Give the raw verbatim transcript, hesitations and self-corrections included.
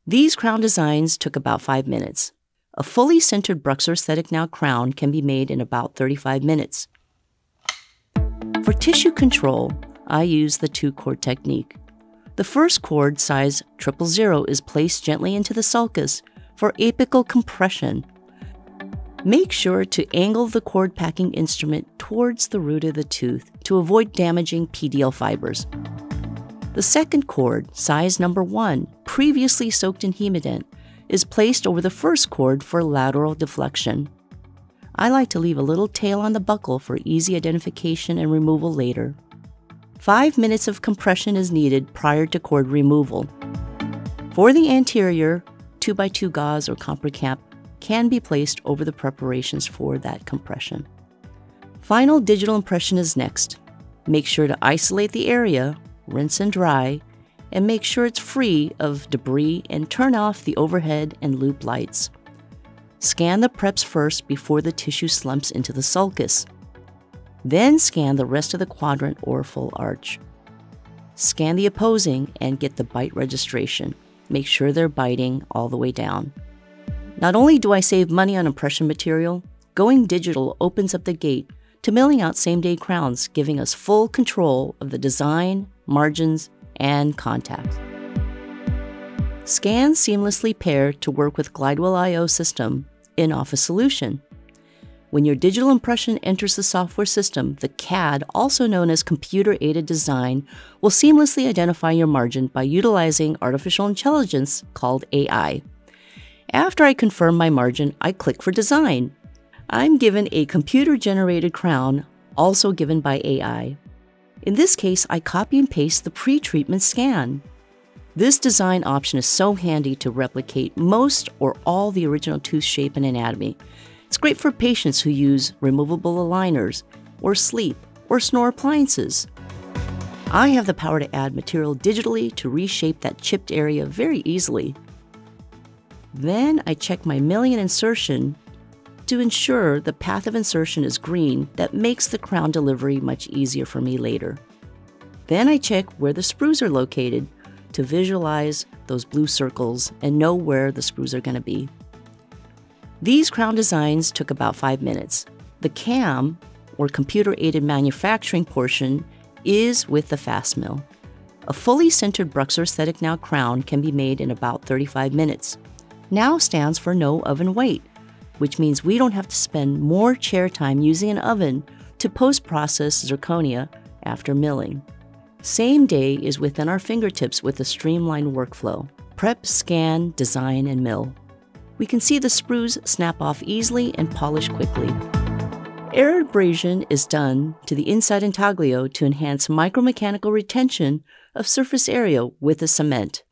These crown designs took about five minutes. A fully sintered BruxZir Esthetic Now crown can be made in about thirty-five minutes. For tissue control, I use the two-chord technique. The first chord, size triple zero, is placed gently into the sulcus for apical compression. Make sure to angle the cord packing instrument towards the root of the tooth to avoid damaging P D L fibers. The second cord, size number one, previously soaked in hemident, is placed over the first cord for lateral deflection. I like to leave a little tail on the buckle for easy identification and removal later. Five minutes of compression is needed prior to cord removal. For the anterior, two by two gauze or copper cap can be placed over the preparations for that compression. Final digital impression is next. Make sure to isolate the area, rinse and dry, and make sure it's free of debris and turn off the overhead and loop lights. Scan the preps first before the tissue slumps into the sulcus. Then scan the rest of the quadrant or full arch. Scan the opposing and get the bite registration. Make sure they're biting all the way down. Not only do I save money on impression material, going digital opens up the gate to milling out same-day crowns, giving us full control of the design, margins, and contacts. Scan seamlessly pair to work with Glidewell I O system in-office solution. When your digital impression enters the software system, the C A D, also known as computer-aided design, will seamlessly identify your margin by utilizing artificial intelligence called A I. After I confirm my margin, I click for design. I'm given a computer-generated crown, also given by A I. In this case, I copy and paste the pre-treatment scan. This design option is so handy to replicate most or all the original tooth shape and anatomy. It's great for patients who use removable aligners, or sleep, or snore appliances. I have the power to add material digitally to reshape that chipped area very easily. Then I check my milling and insertion to ensure the path of insertion is green. That makes the crown delivery much easier for me later. Then I check where the sprues are located to visualize those blue circles and know where the sprues are going to be. These crown designs took about five minutes. The C A M, or computer-aided manufacturing portion, is with the fast mill. A fully sintered BruxZir Esthetic Now crown can be made in about thirty-five minutes. Now stands for no oven wait, which means we don't have to spend more chair time using an oven to post-process zirconia after milling. Same day is within our fingertips with a streamlined workflow. Prep, scan, design, and mill. We can see the sprues snap off easily and polish quickly. Air abrasion is done to the inside intaglio to enhance micromechanical retention of surface area with the cement.